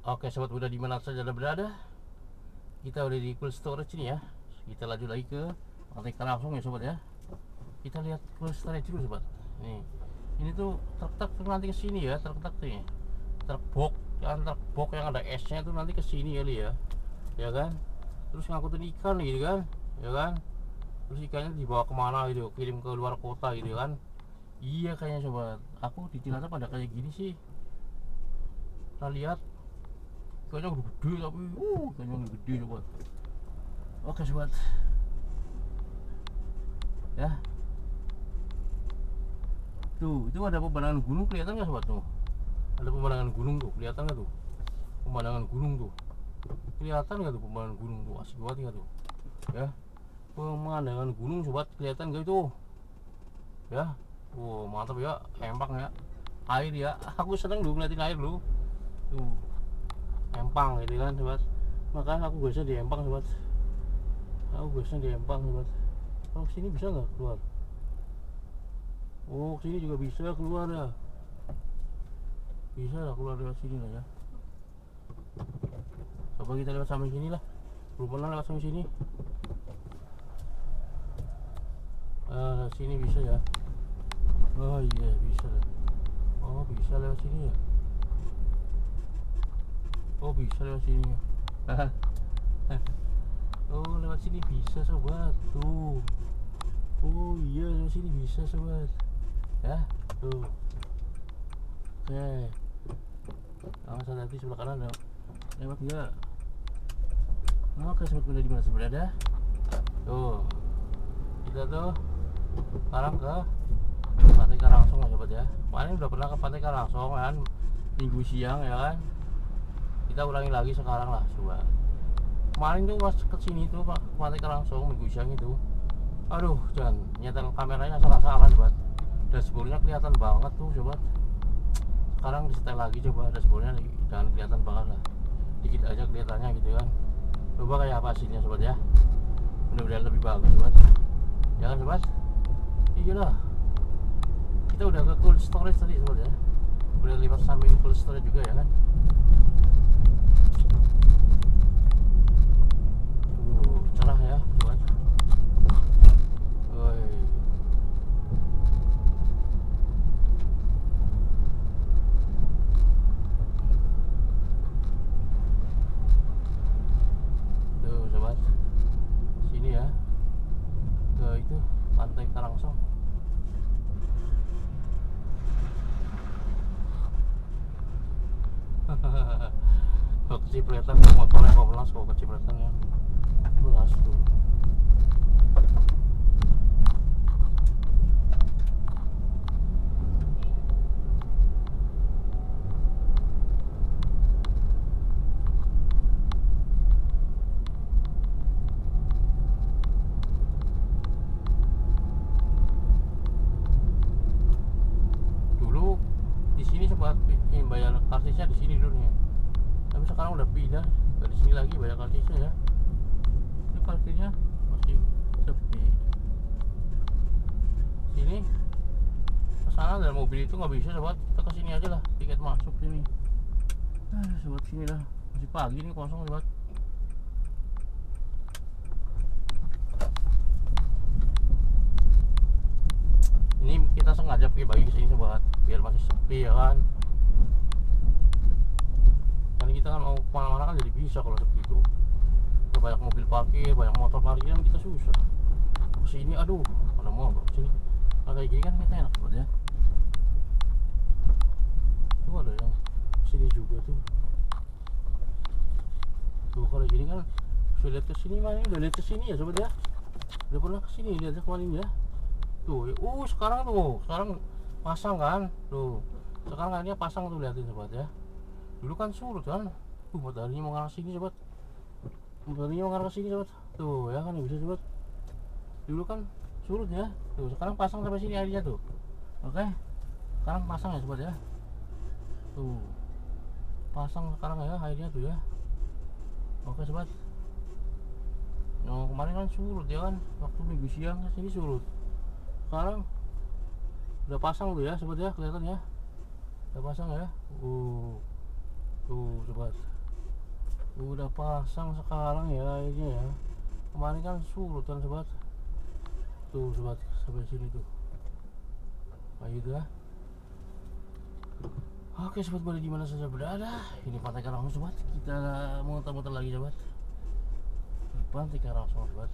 Oke sobat, udah dimana saja anda berada, kita udah di cold storage ini ya. Kita lanjut lagi ke Pantai Karangsong ya sobat ya. Kita lihat cold storage dulu sobat. Nih, ini tuh truk nanti ke sini ya, truk nih. Truk box yang ada esnya tuh nanti ke sini kali ya. Ya kan? Terus ngangkutin ikan gitu kan? Ya kan? Terus ikannya dibawa kemana gitu, kirim ke luar kota gitu kan? Iya kayaknya sobat. Aku di Cilacap pada kayak gini sih. Kita lihat ikannya udah gede tapi ikannya udah gede sobat. Oke sobat ya, tuh itu ada pemandangan gunung, kelihatan nggak sobat tuh? Ada pemandangan gunung tuh, kelihatan nggak tuh? Pemandangan gunung tuh kelihatan nggak tuh? Pemandangan gunung tuh asik banget nggak tuh ya? Pemandangan gunung sobat, kelihatan nggak itu ya? Mantap ya, empang ya, air ya. Aku seneng dulu ngeliatin air dulu tuh, empang gitu kan sobat. Makanya aku biasa di empang sobat, sobat. Oh sini bisa nggak keluar? Oh sini juga bisa keluar ya, bisa lah keluar lewat sini lah ya. Coba kita lewat sampai sini lah, belum pernah lewat sampai sini. Sini bisa ya. Oh iya bisa lah. Oh bisa lewat sini ya. Oh bisa lewat sini ya. Oh lewat sini bisa sobat tuh. Oh iya lewat sini bisa sobat ya tuh. Oke, awas hati-hati sebelah kanan ya, lewat enggak? Oke sobat, udah dimana berada tuh. Kita tuh sekarang ke Pantai Karangsong ya sobat ya. Kemarin udah pernah ke Pantai Karangsong kan, minggu siang ya kan. Kita ulangi lagi sekarang lah sobat. Kemarin tuh pas kesini tuh Pak, Pantai Karangsong minggu siang itu, aduh jangan nyetel kameranya salah-salah sobat. Dashboardnya kelihatan banget tuh sobat. Sekarang disetel lagi coba, dashboardnya jangan kelihatan banget lah, dikit aja kelihatannya gitu kan. Coba kayak apa hasilnya sobat ya, mudah-mudahan lebih bagus sobat ya kan sobat. Iya lah, kita udah ke cold storage tadi sobat ya, udah lewat samping cold storage juga ya kan. Cerah ya sobat. Woi, tuh sobat, sini ya, ke itu Pantai Karangsong. Kok kecipratan motornya, kok melas, kok kecipratan ya, melas tuh. Dulu di sini sempat bayar karcisnya di sini dulu nih, tapi sekarang udah pindah ke di sini lagi bayar karcisnya ya. Ini parkirnya masih sepi. Sini kesana dan mobil itu nggak bisa sobat, kita kesini aja lah, tiket masuk sini. Sobat sini lah, masih pagi nih, kosong sobat. Ini kita sengaja pakai bagi kesini sobat, biar masih sepi ya kan. Karena kita kan mau kemana-mana kan jadi bisa kalau sepi itu. Udah banyak mobil parkir, banyak motor parkir kan kita susah. Kesini aduh, ada motor sini. Nah, kayak gini kan kita enak sobat ya. Tuh ada yang sini juga tuh. Tuh kalau gini kan sudah lihat kesini, mana udah lihat kesini ya sobat ya. Udah pernah kesini lihat kemarin ya. Tuh, sekarang pasang kan, tuh sekarang akhirnya pasang tuh, lihatin sobat ya. Dulu kan surut kan, tuh mataharinya mau ngarah sini sobat, tuh ya kan bisa sobat. Dulu kan surut ya, tuh sekarang pasang sampai sini airnya tuh. Oke, sekarang pasang ya sobat ya, tuh pasang sekarang ya airnya tuh ya. Oke sobat, nah kemarin kan surut ya kan, waktu minggu siang sini surut. Sekarang udah pasang tuh ya sobat ya, kelihatan ya, udah pasang ya. Tuh sobat, Udah pasang sekarang ya airnya ya. Kemarin kan surut kan sobat. Tuh sobat sampai sini tuh. Kayak gitu ya. Oke sobat, boleh dimana saja berada. Ini Pantai Karangsong sobat. Kita muter-muter lagi sobat. Di Pantai Karangsong sobat.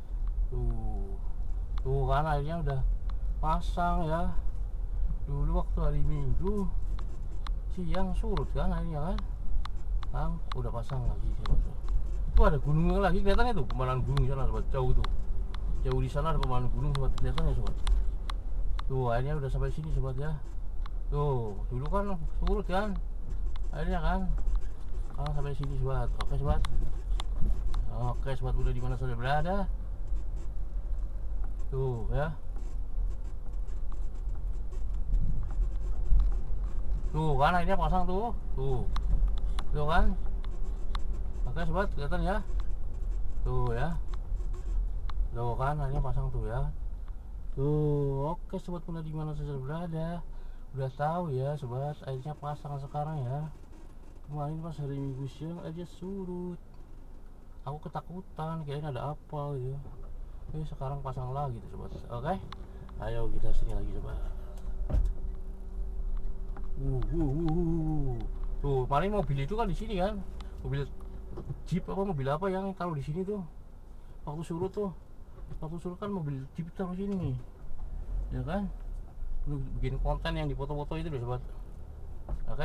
Tuh kan airnya udah pasang ya. Dulu waktu hari Minggu siang surut kan airnya kan. Udah pasang lagi sobat. Tuh ada gunungnya lagi kelihatannya tuh, pemandangan gunung sana sobat, jauh tuh. Jauh di sana ada pemandangan gunung sobat, kelihatannya sobat. Tuh airnya udah sampai sini sobat ya. Tuh dulu kan surut kan airnya kan, sekarang sampai sini sobat. Oke sobat. Oke sobat, udah dimana saja berada. Tuh ya. Tuh kan airnya pasang tuh. Tuh kan. Oke sobat, kelihatan ya. Tuh ya. Tuh kan airnya pasang tuh ya. Tuh, oke sobat, udah dimana saja berada. Udah tahu ya sobat, airnya pasang sekarang ya. Kemarin pas hari Minggu siang aja surut. Aku ketakutan, kayaknya ada apa gitu. Sekarang pasang lagi tuh sobat. Oke, ayo kita sini lagi sobat. Tuh, kemarin mobil itu kan di sini kan, mobil Jeep apa mobil apa yang taruh di sini tuh. Waktu surut kan mobil Jeep taruh sini nih, ya kan? Lu bikin konten yang dipoto-foto itu deh sobat. Oke.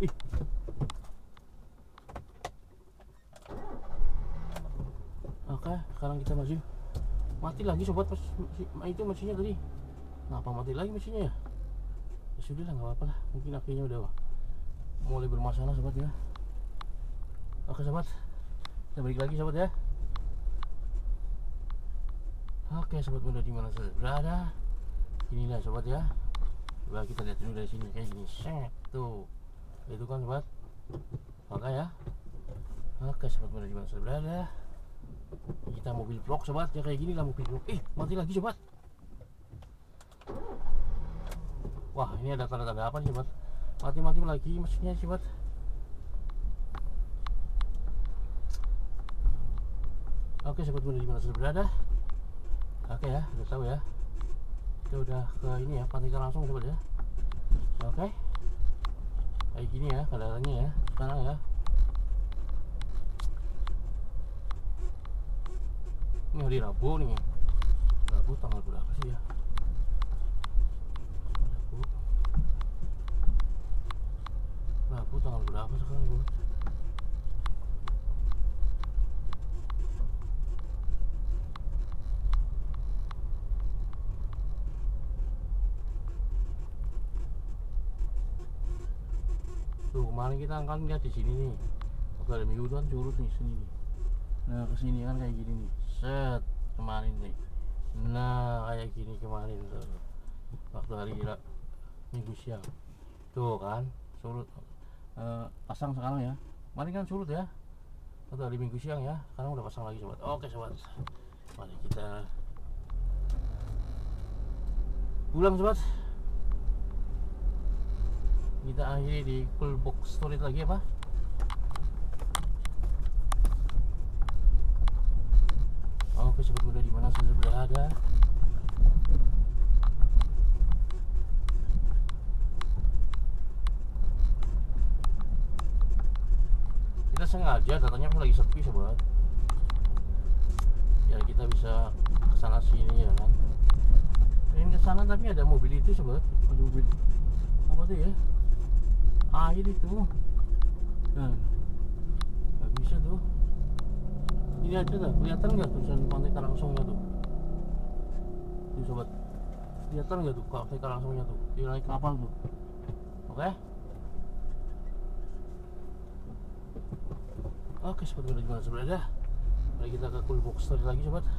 Oke, sekarang kita masih mati lagi sobat. Pas itu mesinnya tadi. Kenapa mati lagi mesinnya ya? Ya sudah lah, nggak apa-apa lah. Mungkin apinya udah mulai bermasalah sobat ya. Oke sobat, kita balik lagi sobat ya. Oke sobat, udah dimana saja berada. Inilah sobat ya. Coba kita lihat dulu dari sini kayak gini. Set tuh, itu kan sobat. Oke ya. Oke sobat, udah dimana saja berada. Kita mobil vlog sobat ya, kayak gini lah mobil vlog. Mati lagi sobat. Wah, ini ada tanda-tanda apa nih sobat? Mati lagi mesinnya sobat. Oke sobat, udah dimana saja berada. Oke ya, udah tahu ya. Kita udah ke ini ya, Pantai Karangsong sobat ya. Oke, kayak gini ya keadaannya ya sekarang ya. Ini hari Rabu nih. Rabu tanggal berapa sih ya? Rabu tanggal berapa sekarang sobat? Tuh kemarin kita akan lihat di sini nih. Waktu ada Minggu kan surut nih sini nih. Nah kesini kan kayak gini nih. Set kemarin nih. Nah kayak gini kemarin tuh. Waktu hari Minggu siang. Tuh kan surut. Pasang sekarang ya. Kemarin kan surut ya. Waktu hari Minggu siang ya. Sekarang udah pasang lagi sobat. Oke sobat. Mari kita pulang sobat. Kita akhiri di Cool Box Storage lagi apa? Oke sobat, udah dimana saja berada. Kita sengaja datangnya pas lagi sepi sobat. Ya kita bisa kesana sini ya kan. Pengen kesana tapi ada mobil itu sobat. Ada mobil apa tuh ya? Air itu. Nah, nggak bisa tuh. Ini aja dah, kelihatan nggak tulisan Pantai Karangsongnya tuh? Tuh sobat, kelihatan nggak tuh Pantai Karangsongnya tuh? Di naik kapal tuh. Oke? Oke sobat, udah dimana berada. Mari kita ke Cool Box Storage lagi sobat.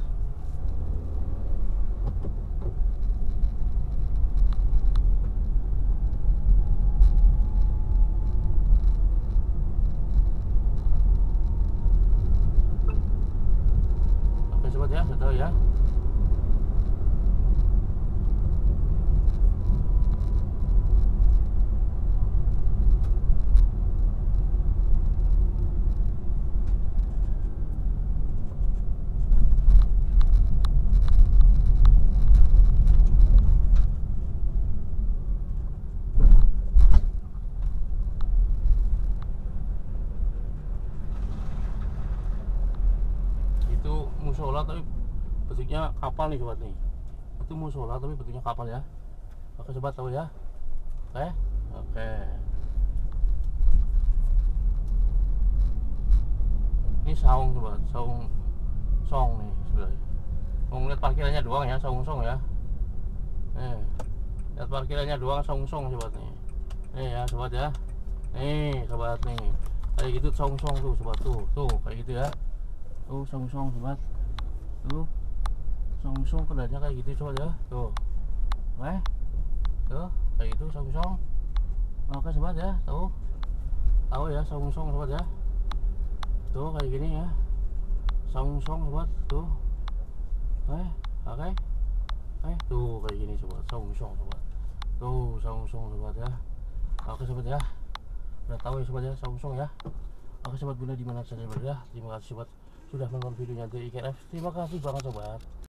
Sobat ya, sudah tahu ya. bentuknya kapal nih sobat nih. Itu musola tapi bentuknya kapal ya. Oke sobat, tahu ya. Oke. Ini saung sobat, song nih sebenarnya. Mau lihat parkirannya doang ya, song ya. Lihat parkirannya doang, song sobat nih. Ya sobat ya. Sobat nih. Kayak gitu song tuh sobat tuh kayak gitu ya. Tuh song sobat. Tuh song kerennya kayak gitu sobat ya. Tuh. Tuh kayak gitu song. Oke sobat ya, tahu ya song sobat ya. Tuh kayak gini ya. Song sobat tuh. Oke. Tuh kayak gini sobat, song sobat. Tuh song sobat ya. Oke sobat ya. Udah tahu ya sobat ya, song ya. Oke sobat, guna di mana saja berada. Terima kasih sobat sudah menonton videonya dari IKRF. Terima kasih banget sobat.